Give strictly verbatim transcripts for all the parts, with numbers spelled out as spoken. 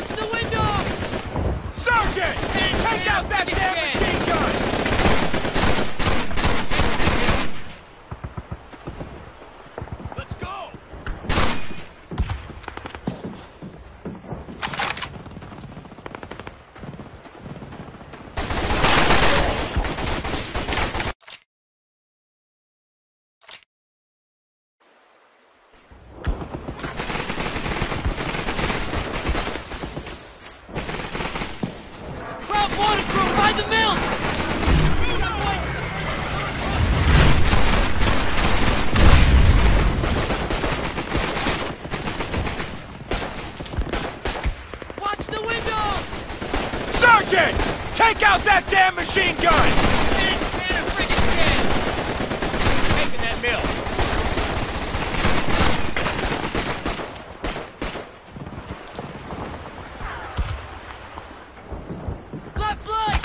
Watch the window! Sergeant! Take out that damn machine gun! Let's go! Water crew, find the mill! Watch the windows! Sergeant! Take out that damn machine gun! Didn't stand a friggin' chance! Taking that mill. Left flank!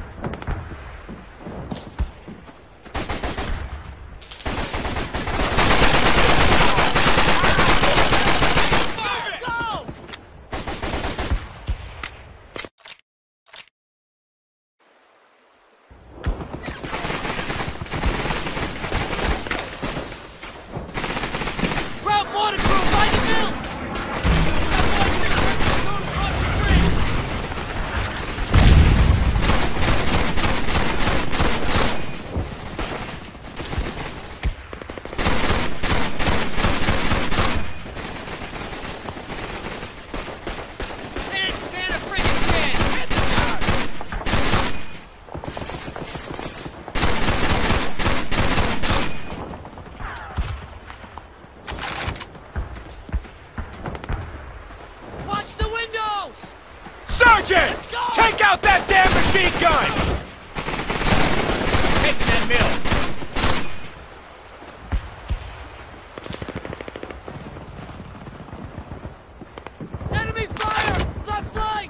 Go! Grab water crew, find the mill! Didn't stand a friggin' chance! Hit the guard! Watch the windows! Sergeant! Let's go! Take out that damn machine gun! Taking that mill. Enemy fire! Left flank!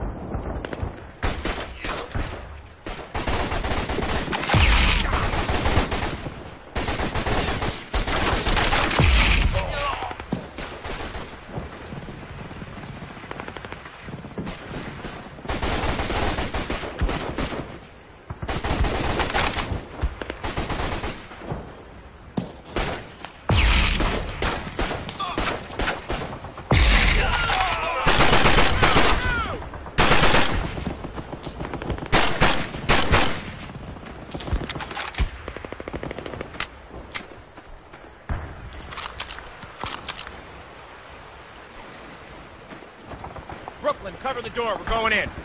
Brooklyn, cover the door. We're going in.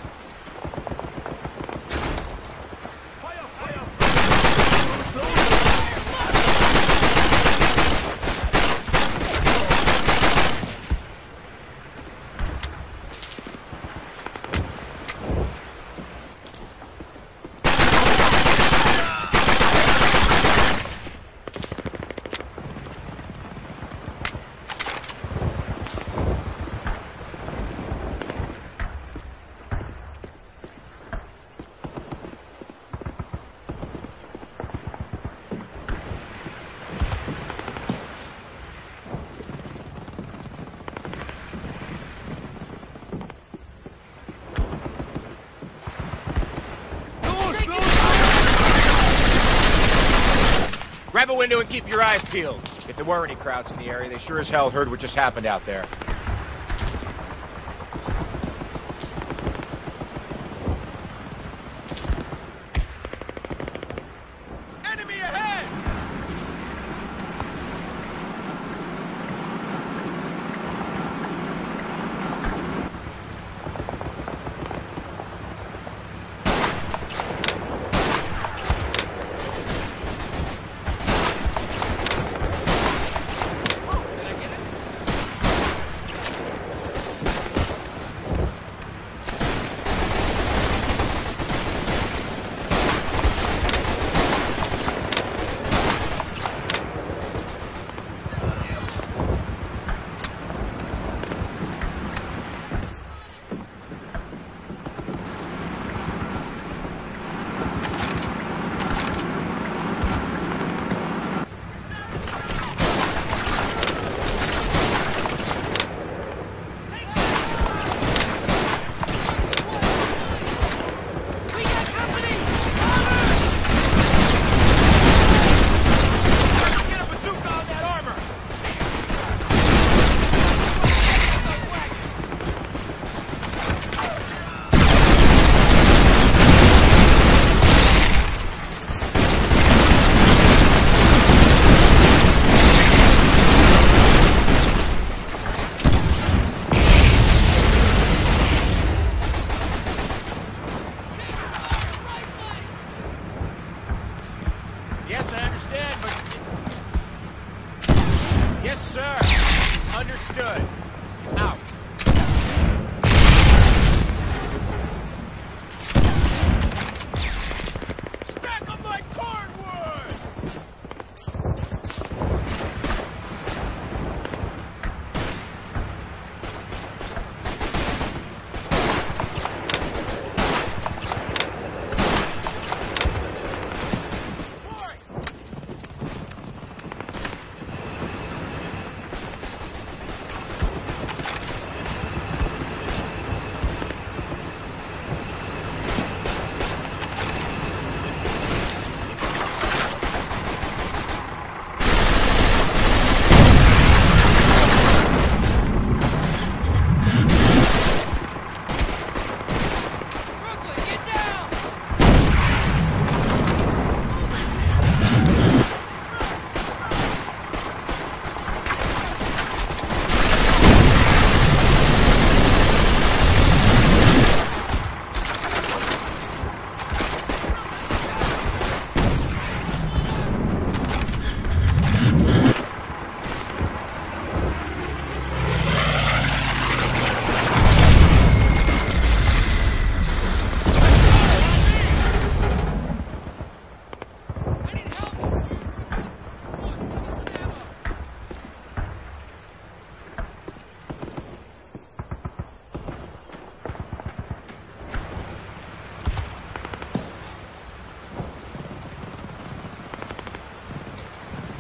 Grab a window and keep your eyes peeled. If there were any crowds in the area, they sure as hell heard what just happened out there. Enemy ahead!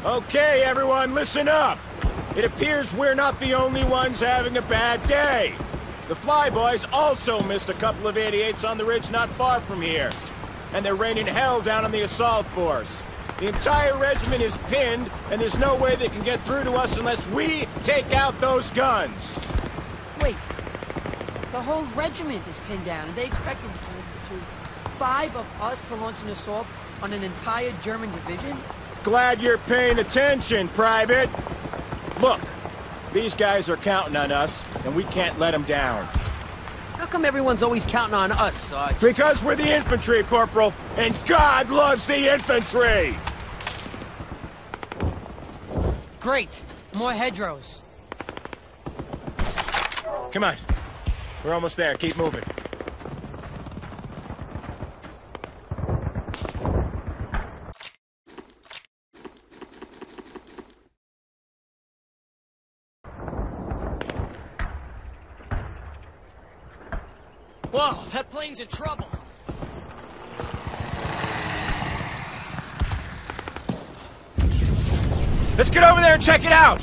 Okay, everyone, listen up. It appears we're not the only ones having a bad day. The Flyboys also missed a couple of eighty-eights on the ridge not far from here. And they're raining hell down on the assault force. The entire regiment is pinned, and there's no way they can get through to us unless we take out those guns. Wait. The whole regiment is pinned down, and they expected to, to five of us to launch an assault on an entire German division? Glad you're paying attention, Private. Look, these guys are counting on us, and we can't let them down. How come everyone's always counting on us, Sarge? Because we're the infantry, Corporal, and God loves the infantry! Great. More hedgerows. Come on. We're almost there. Keep moving. Whoa, that plane's in trouble. Let's get over there and check it out!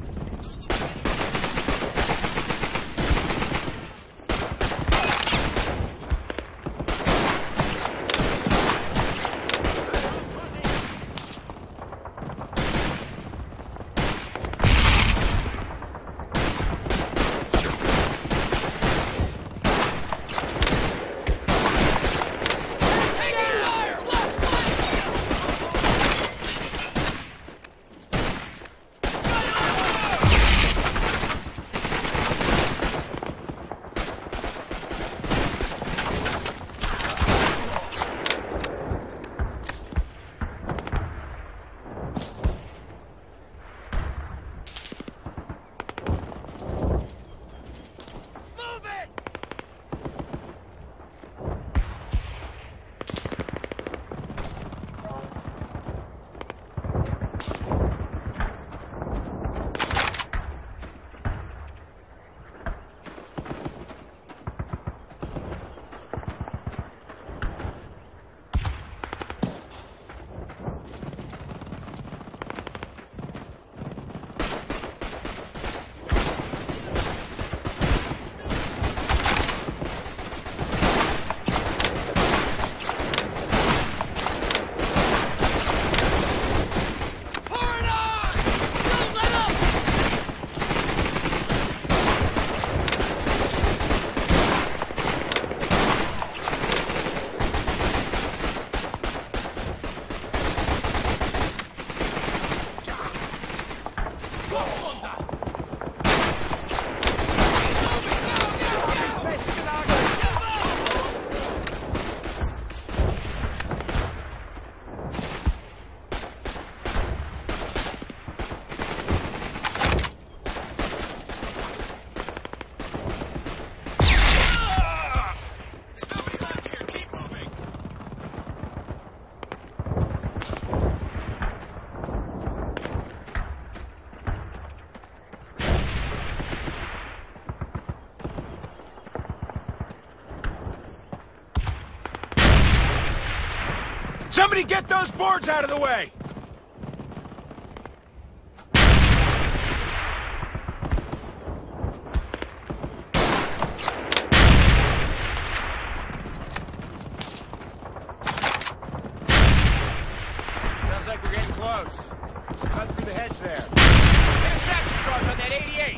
Somebody get those boards out of the way! Sounds like we're getting close. Cut through the hedge there. Get a satchel charge on that eighty-eight!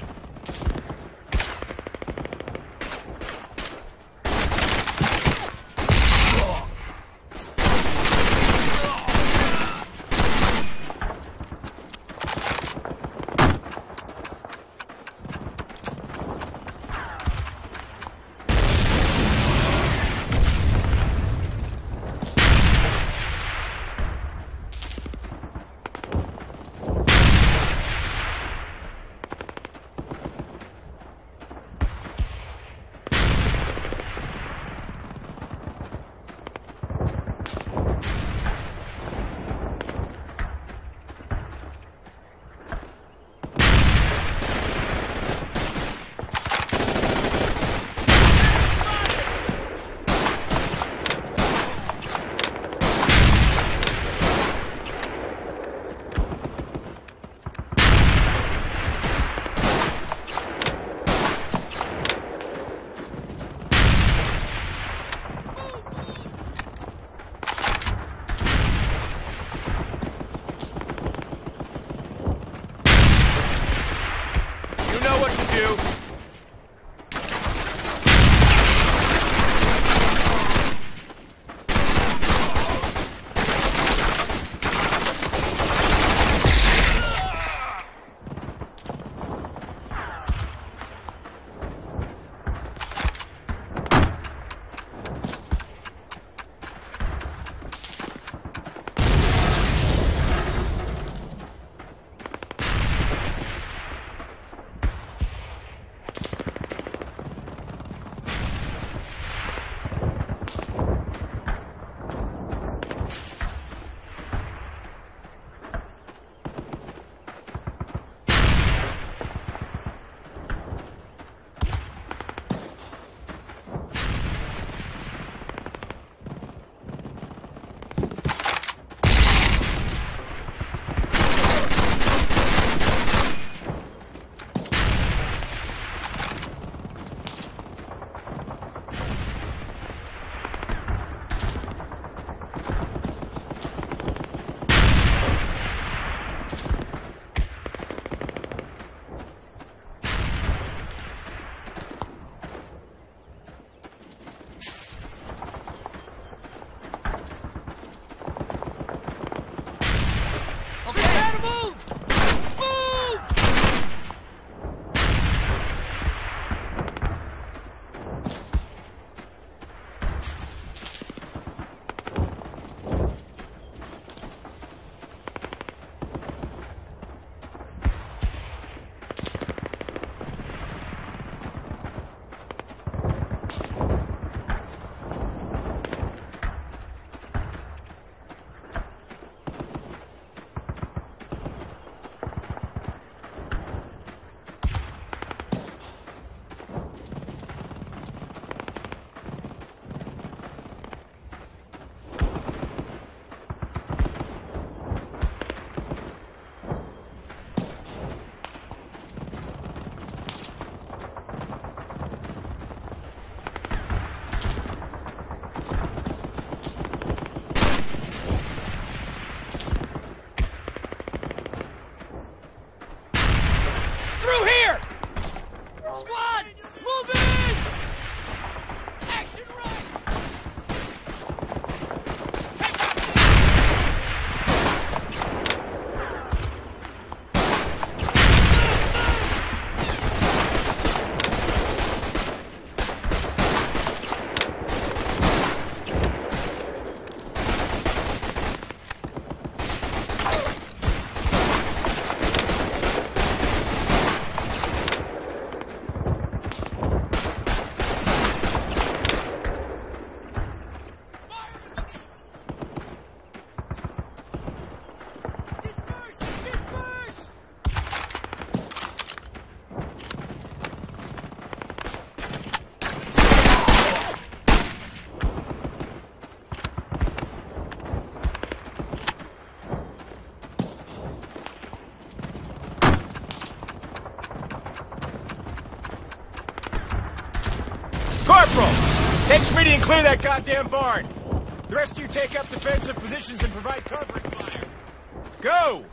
Corporal! Take Schmitty and clear that goddamn barn! The rest of you take up defensive positions and provide covering fire. Go!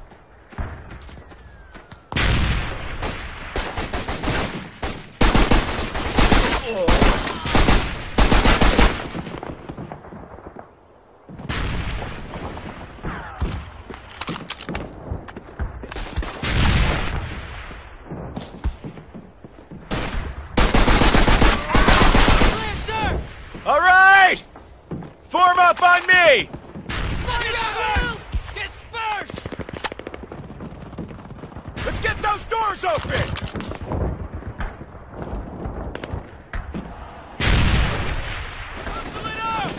All right! Form up on me! Disperse! Disperse! Let's get those doors open! Pull it up!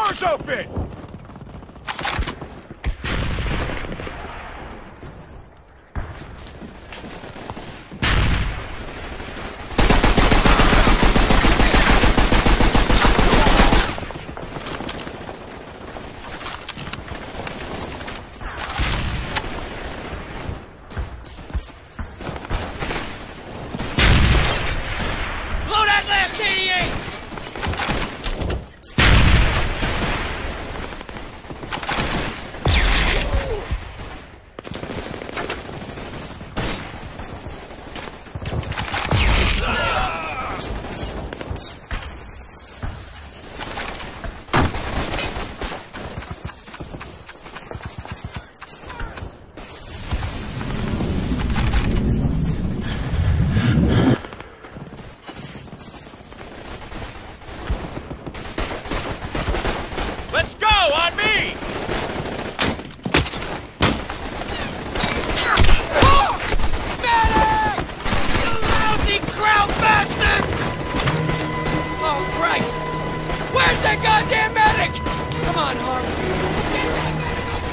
Door's open! Blow that last eighty-eight! Let's go, on me! Oh! Medic! You lousy crowd bastards! Oh, Christ! Where's that goddamn medic? Come on, Harv. Get that medic up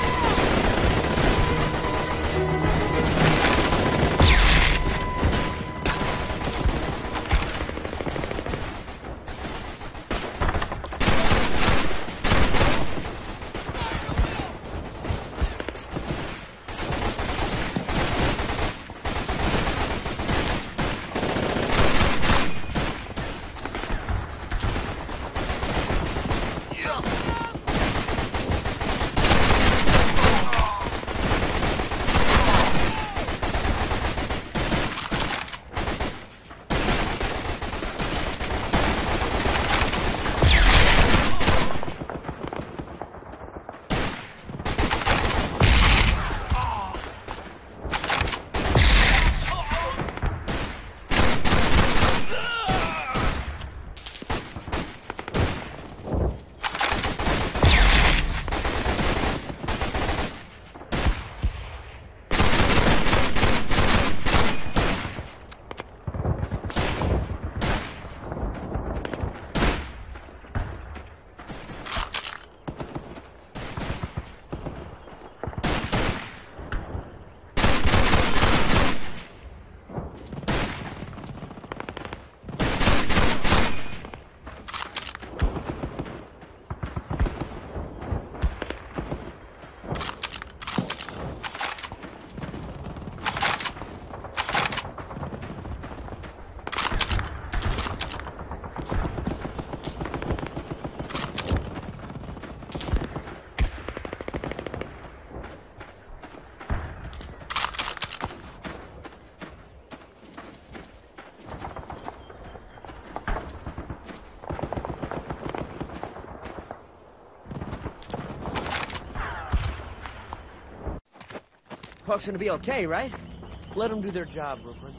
Park's gonna be okay, right? Let them do their job, Brooklyn.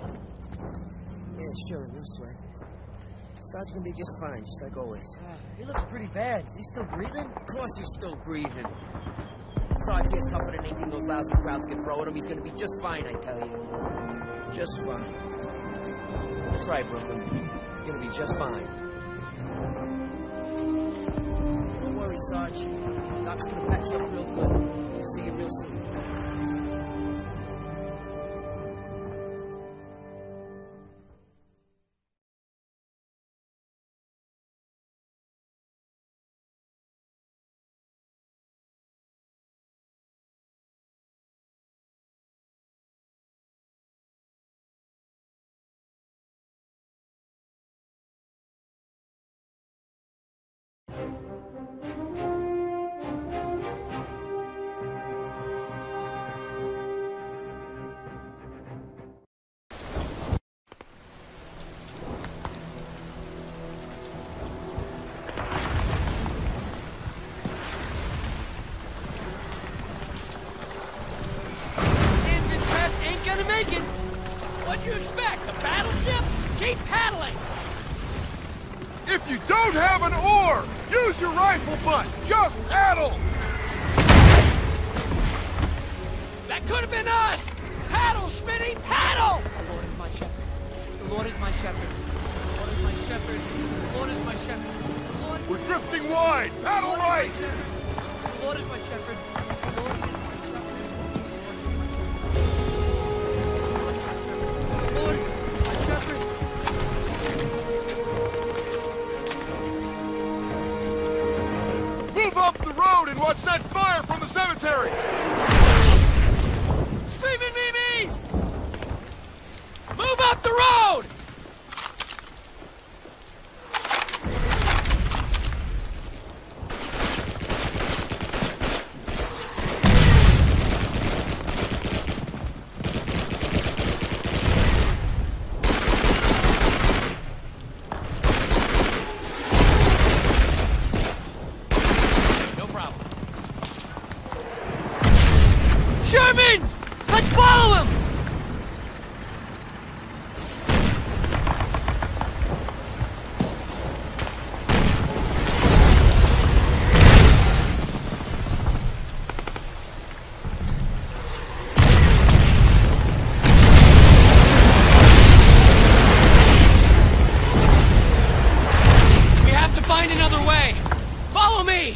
Yeah, sure, no sweat. Sarge's gonna be just fine, just like always. Uh, he looks pretty bad. Is he still breathing? Of course he's still breathing. Sarge, he's tougher than anything those lousy crowds can throw at him. He's gonna be just fine, I tell you. Just fine. That's right, Brooklyn. He's gonna be just fine. Don't worry, Sarge. Doc's gonna patch you up real good. We'll see you real soon. gonna make it! What'd you expect, a battleship? Keep paddling! If you don't have an oar, use your rifle butt! Just paddle! That could have been us! Paddle, Schmitty, paddle! The Lord is my shepherd. The Lord is my shepherd. The Lord is my shepherd. The Lord is my shepherd. The Lord We're drifting wide! Paddle right! Loaded, my shepherd. Loaded. Loaded, my shepherd. Move up the road and watch that fire from the cemetery! Screaming memes! Move up the road! Shermans! Let's follow him! We have to find another way. Follow me!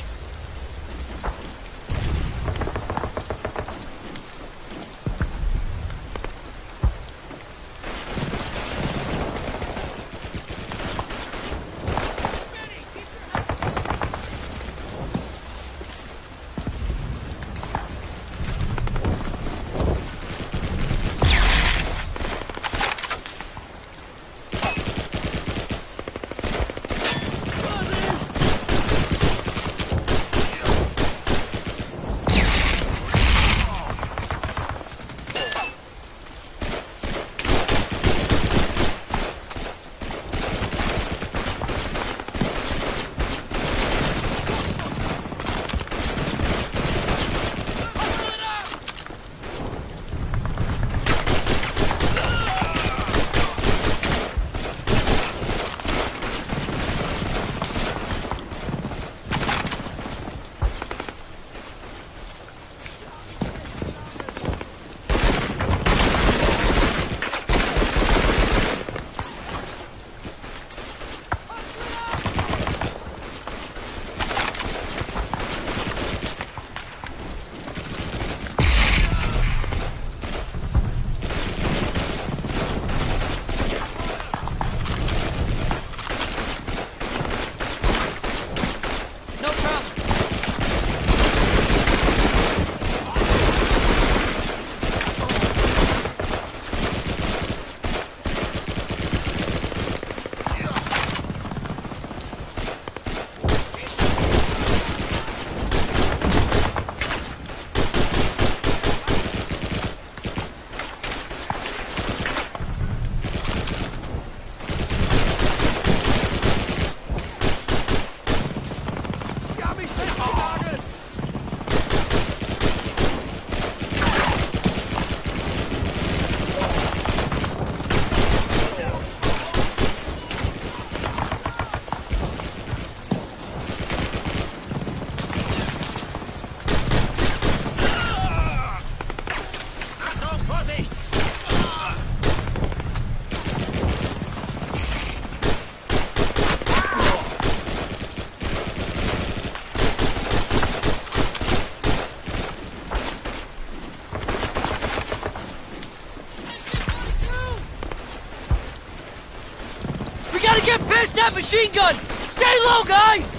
Get past that machine gun! Stay low, guys!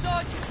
Sergeant!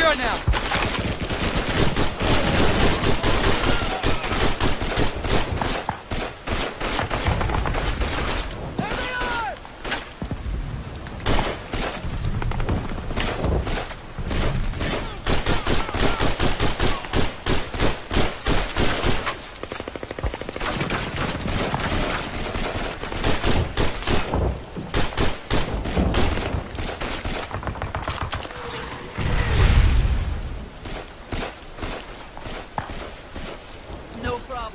sure now. No problem.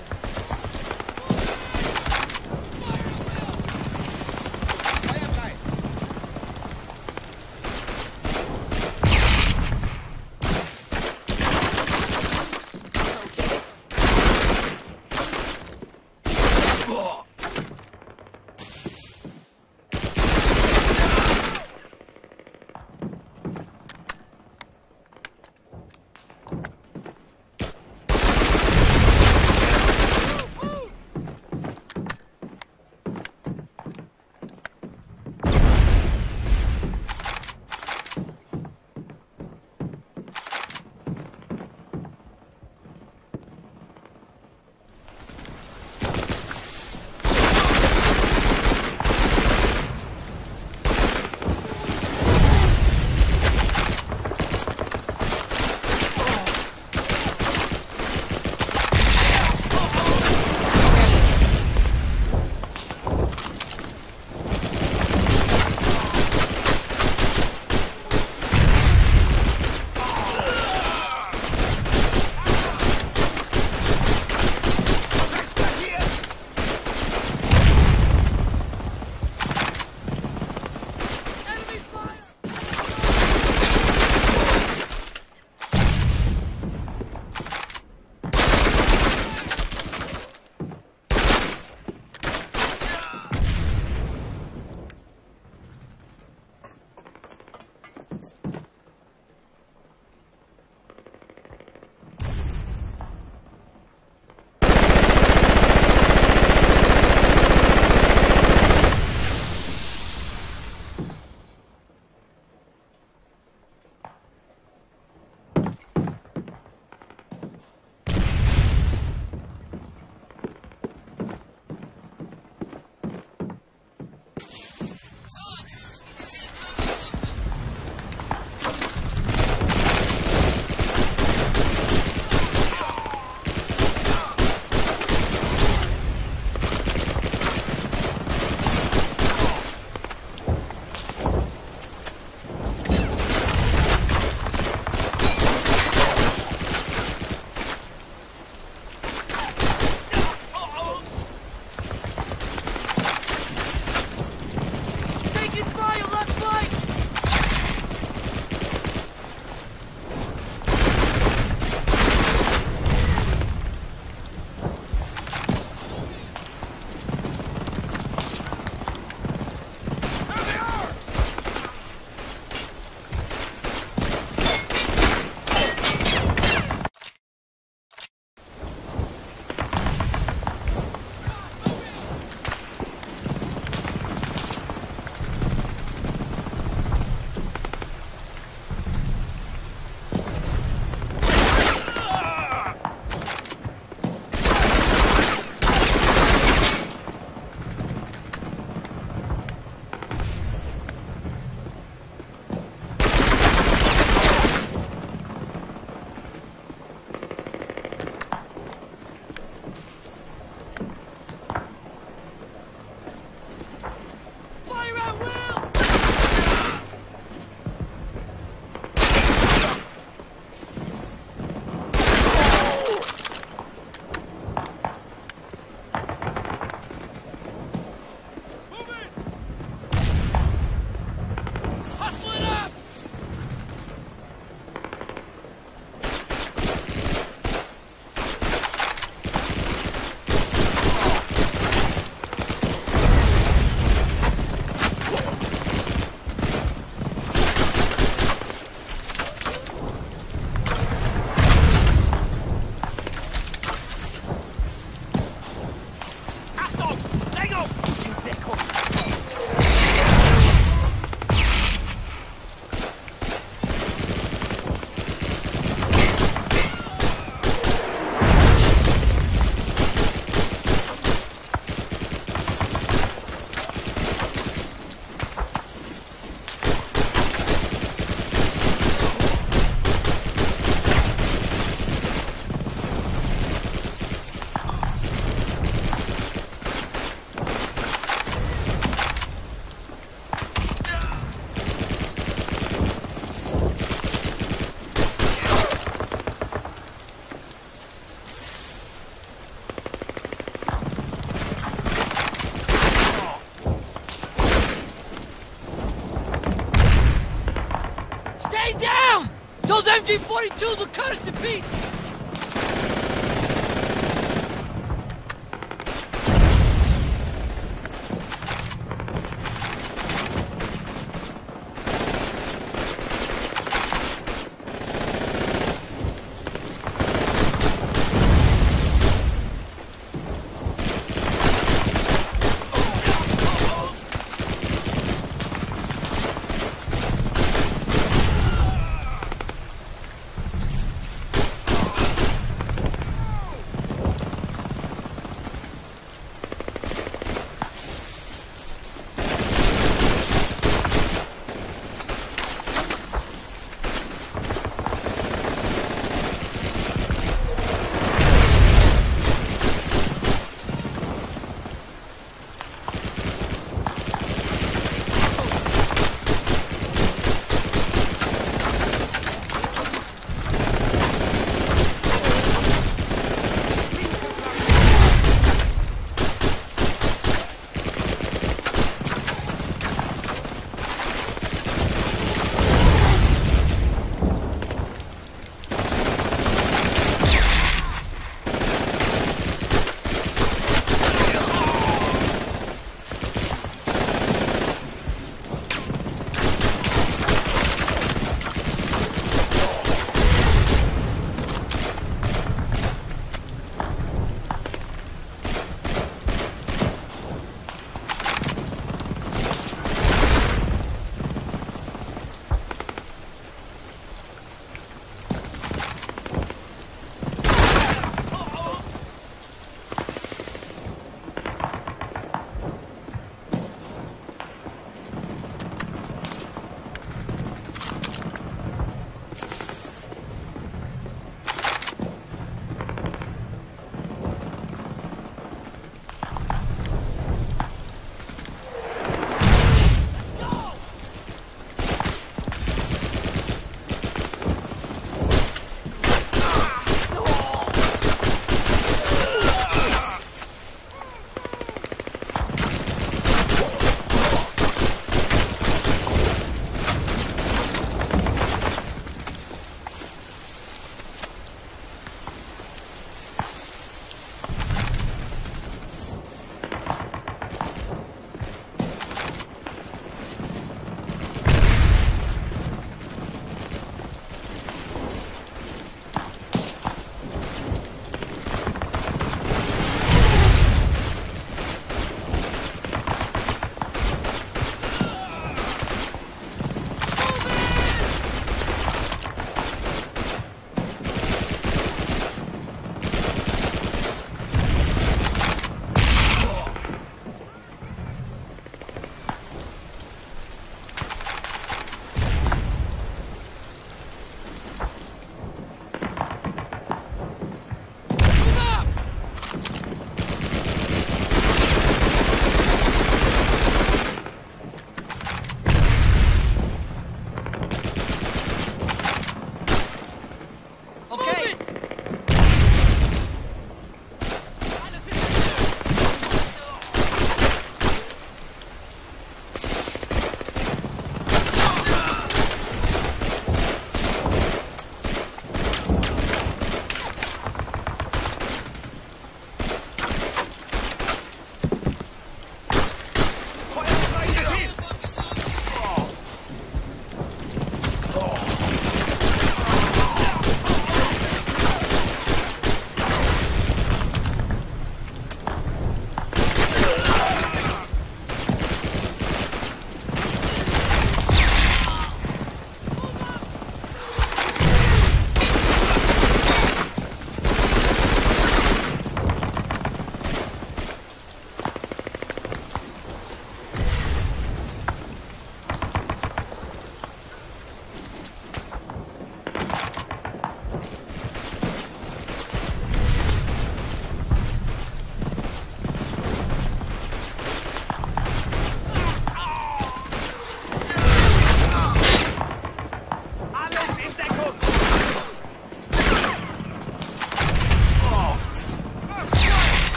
M G forty-twos will cut us to pieces!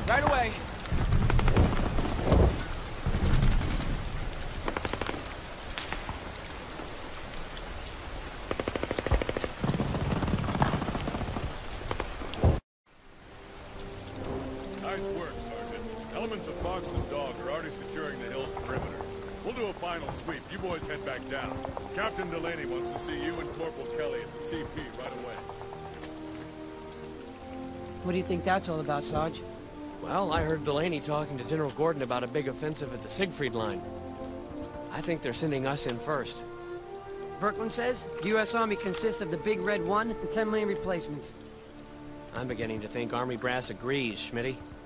Right away. Nice work, Sergeant. Elements of Fox and Dog are already securing the hill's perimeter. We'll do a final sweep. You boys head back down. Captain Delaney wants to see you and Corporal Kelly at the C P right away. What do you think that's all about, Sarge? Well, I heard Delaney talking to General Gordon about a big offensive at the Siegfried Line. I think they're sending us in first. Birkeland says the U S Army consists of the Big Red One and ten million replacements. I'm beginning to think Army brass agrees, Schmitty.